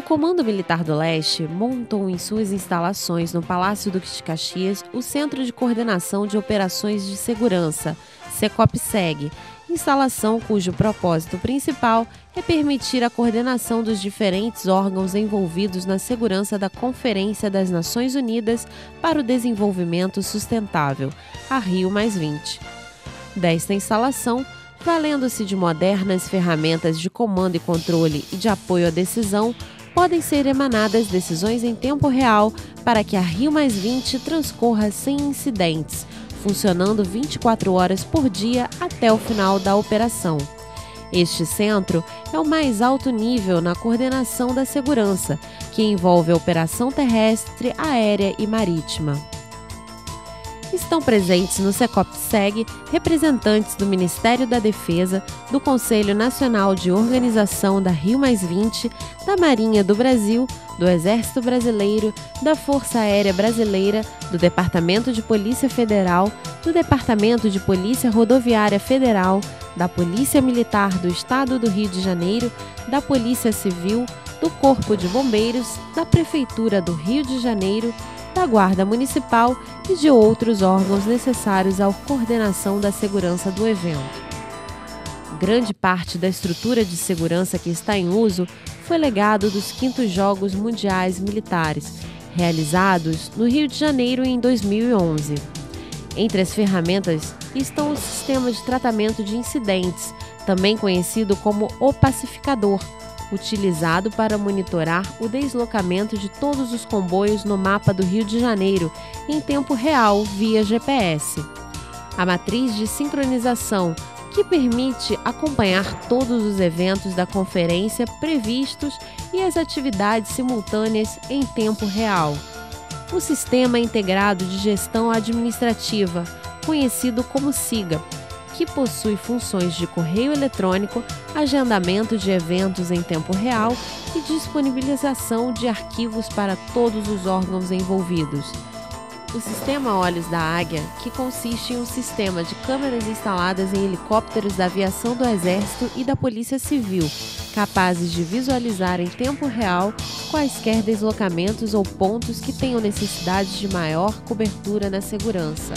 Comando Militar do Leste montou em suas instalações no Palácio Duque de Caxias o Centro de Coordenação de Operações de Segurança, CECOP-SEG, instalação cujo propósito principal é permitir a coordenação dos diferentes órgãos envolvidos na segurança da Conferência das Nações Unidas para o Desenvolvimento Sustentável, a Rio+20. Desta instalação, valendo-se de modernas ferramentas de comando e controle e de apoio à decisão, podem ser emanadas decisões em tempo real para que a Rio+20 transcorra sem incidentes, funcionando 24 horas por dia até o final da operação. Este centro é o mais alto nível na coordenação da segurança, que envolve a operação terrestre, aérea e marítima. Estão presentes no CECOP-SEG representantes do Ministério da Defesa, do Conselho Nacional de Organização da Rio+20, da Marinha do Brasil, do Exército Brasileiro, da Força Aérea Brasileira, do Departamento de Polícia Federal, do Departamento de Polícia Rodoviária Federal, da Polícia Militar do Estado do Rio de Janeiro, da Polícia Civil, do Corpo de Bombeiros, da Prefeitura do Rio de Janeiro, da Guarda Municipal e de outros órgãos necessários à coordenação da segurança do evento. Grande parte da estrutura de segurança que está em uso foi legado dos 5º Jogos Mundiais Militares, realizados no Rio de Janeiro em 2011. Entre as ferramentas estão o Sistema de Tratamento de Incidentes, também conhecido como o Pacificador, utilizado para monitorar o deslocamento de todos os comboios no mapa do Rio de Janeiro em tempo real via GPS. A matriz de sincronização, que permite acompanhar todos os eventos da conferência previstos e as atividades simultâneas em tempo real. O Sistema Integrado de Gestão Administrativa, conhecido como SIGA, que possui funções de correio eletrônico, agendamento de eventos em tempo real e disponibilização de arquivos para todos os órgãos envolvidos. O Sistema Olhos da Águia, que consiste em um sistema de câmeras instaladas em helicópteros da aviação do Exército e da Polícia Civil, capazes de visualizar em tempo real quaisquer deslocamentos ou pontos que tenham necessidade de maior cobertura na segurança.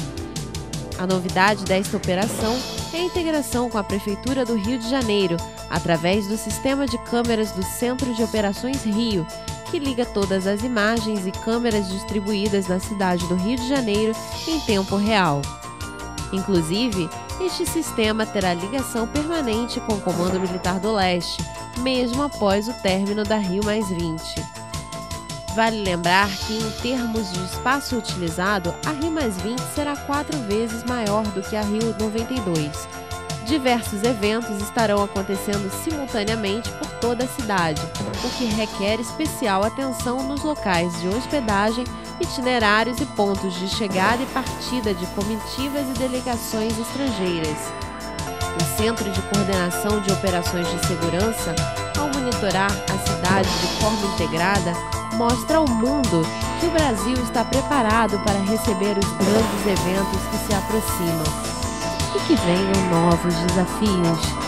A novidade desta operação é a integração com a Prefeitura do Rio de Janeiro, através do sistema de câmeras do Centro de Operações Rio, que liga todas as imagens e câmeras distribuídas na cidade do Rio de Janeiro em tempo real. Inclusive, este sistema terá ligação permanente com o Comando Militar do Leste, mesmo após o término da Rio+20. Vale lembrar que, em termos de espaço utilizado, a Rio+20 será 4 vezes maior do que a Rio92. Diversos eventos estarão acontecendo simultaneamente por toda a cidade, o que requer especial atenção nos locais de hospedagem, itinerários e pontos de chegada e partida de comitivas e delegações estrangeiras. O Centro de Coordenação de Operações de Segurança, ao monitorar a cidade de forma integrada, mostra ao mundo que o Brasil está preparado para receber os grandes eventos que se aproximam e que venham novos desafios.